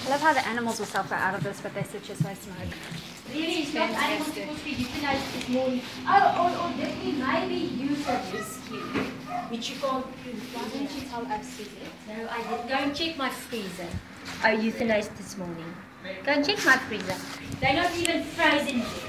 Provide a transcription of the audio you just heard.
I love how the animals will suffer out of this, but they switch as I smoke. Really, it's not animals supposed to be euthanized this morning. Oh, definitely maybe euthanasia, which you can't prove. Why didn't you tell us, Susie? No, I didn't. Go and check my freezer. I euthanized this morning. Go and check my freezer. They're not even frozen yet.